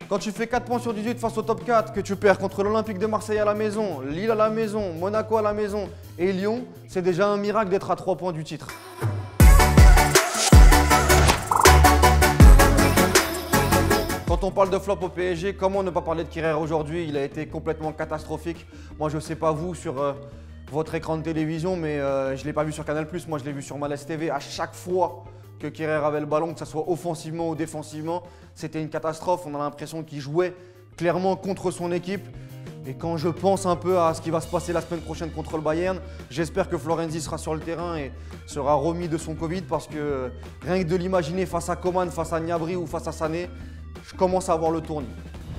Quand tu fais 4 points sur 18 face au top 4, que tu perds contre l'Olympique de Marseille à la maison, Lille à la maison, Monaco à la maison et Lyon, c'est déjà un miracle d'être à 3 points du titre. Quand on parle de flop au PSG, comment ne pas parler de Kehrer aujourd'hui? Il a été complètement catastrophique. Moi, je ne sais pas vous sur votre écran de télévision, mais je ne l'ai pas vu sur Canal+. Moi, je l'ai vu sur Malaise TV. À chaque fois que Kehrer avait le ballon, que ce soit offensivement ou défensivement, c'était une catastrophe. On a l'impression qu'il jouait clairement contre son équipe. Et quand je pense un peu à ce qui va se passer la semaine prochaine contre le Bayern, j'espère que Florenzi sera sur le terrain et sera remis de son Covid, parce que rien que de l'imaginer face à Coman, face à Gnabry ou face à Sané, je commence à avoir le tournis.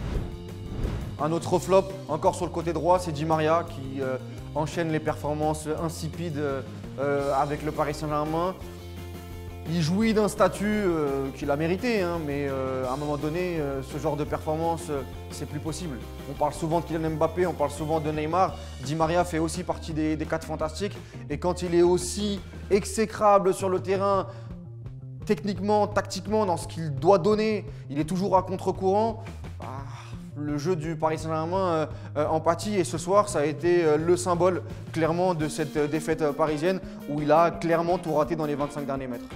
Un autre flop, encore sur le côté droit, c'est Di Maria qui enchaîne les performances insipides avec le Paris Saint-Germain. Il jouit d'un statut qu'il a mérité, hein, mais à un moment donné, ce genre de performance, c'est plus possible. On parle souvent de Kylian Mbappé, on parle souvent de Neymar. Di Maria fait aussi partie des 4 fantastiques. Et quand il est aussi exécrable sur le terrain, techniquement, tactiquement, dans ce qu'il doit donner, il est toujours à contre-courant. Le jeu du Paris Saint-Germain en pâtit, et ce soir, ça a été le symbole clairement de cette défaite parisienne où il a clairement tout raté dans les 25 derniers mètres.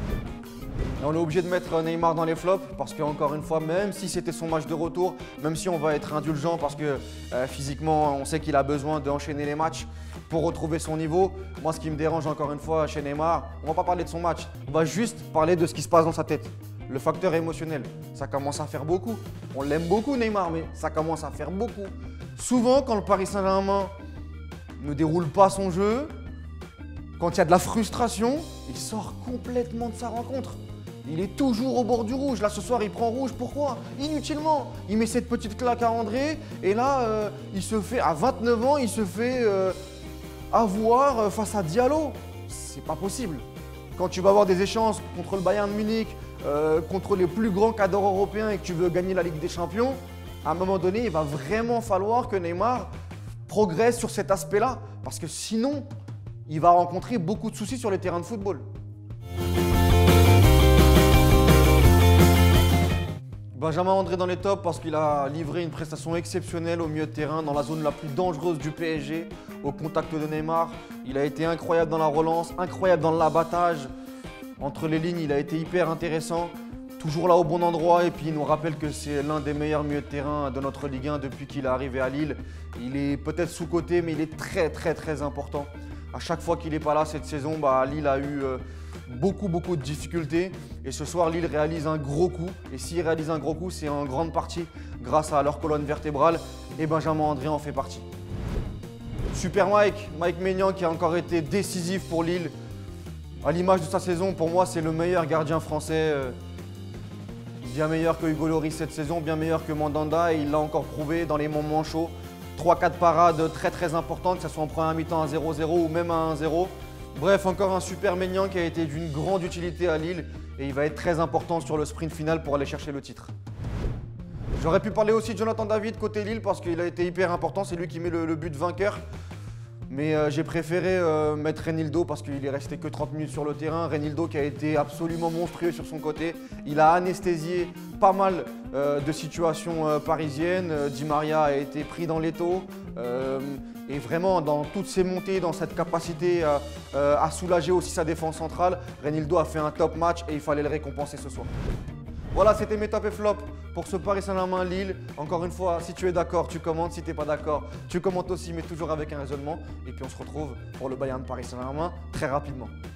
Et on est obligé de mettre Neymar dans les flops parce qu'encore une fois, même si c'était son match de retour, même si on va être indulgent parce que physiquement, on sait qu'il a besoin d'enchaîner les matchs pour retrouver son niveau. Moi, ce qui me dérange encore une fois chez Neymar, on ne va pas parler de son match, on va juste parler de ce qui se passe dans sa tête. Le facteur émotionnel, ça commence à faire beaucoup. On l'aime beaucoup Neymar, mais ça commence à faire beaucoup. Souvent, quand le Paris Saint-Germain ne déroule pas son jeu, quand il y a de la frustration, il sort complètement de sa rencontre. Il est toujours au bord du rouge. Là, ce soir, il prend rouge. Pourquoi? Inutilement. Il met cette petite claque à André. Et là, il se fait, à 29 ans, il se fait avoir face à Diallo. C'est pas possible. Quand tu vas avoir des échanges contre le Bayern de Munich, contre les plus grands cadres européens et que tu veux gagner la Ligue des Champions, à un moment donné, il va vraiment falloir que Neymar progresse sur cet aspect-là. Parce que sinon, il va rencontrer beaucoup de soucis sur les terrains de football. Benjamin André dans les tops parce qu'il a livré une prestation exceptionnelle au milieu de terrain, dans la zone la plus dangereuse du PSG, au contact de Neymar. Il a été incroyable dans la relance, incroyable dans l'abattage. Entre les lignes, il a été hyper intéressant, toujours là au bon endroit, et puis il nous rappelle que c'est l'un des meilleurs milieux de terrain de notre Ligue 1 depuis qu'il est arrivé à Lille. Il est peut-être sous-coté, mais il est très important. À chaque fois qu'il n'est pas là cette saison, Lille a eu beaucoup de difficultés, et ce soir Lille réalise un gros coup, et s'il réalise un gros coup, c'est en grande partie grâce à leur colonne vertébrale, et Benjamin André en fait partie. Super Mike Maignan qui a encore été décisif pour Lille. À l'image de sa saison, pour moi, c'est le meilleur gardien français. Bien meilleur que Hugo Lloris cette saison, bien meilleur que Mandanda, et il l'a encore prouvé dans les moments chauds. 3-4 parades très importantes, que ce soit en première mi-temps à 0-0 ou même à 1-0. Bref, encore un super Maignan qui a été d'une grande utilité à Lille, et il va être très important sur le sprint final pour aller chercher le titre. J'aurais pu parler aussi de Jonathan David côté Lille parce qu'il a été hyper important, c'est lui qui met le but vainqueur. Mais j'ai préféré mettre Renildo parce qu'il est resté que 30 minutes sur le terrain. Renildo qui a été absolument monstrueux sur son côté. Il a anesthésié pas mal de situations parisiennes. Di Maria a été pris dans l'étau. Et vraiment, dans toutes ses montées, dans cette capacité à soulager aussi sa défense centrale, Renildo a fait un top match et il fallait le récompenser ce soir. Voilà, c'était mes top et flop pour ce Paris Saint-Germain Lille. Encore une fois, si tu es d'accord, tu commentes. Si tu n'es pas d'accord, tu commentes aussi, mais toujours avec un raisonnement. Et puis on se retrouve pour le Bayern Paris Saint-Germain très rapidement.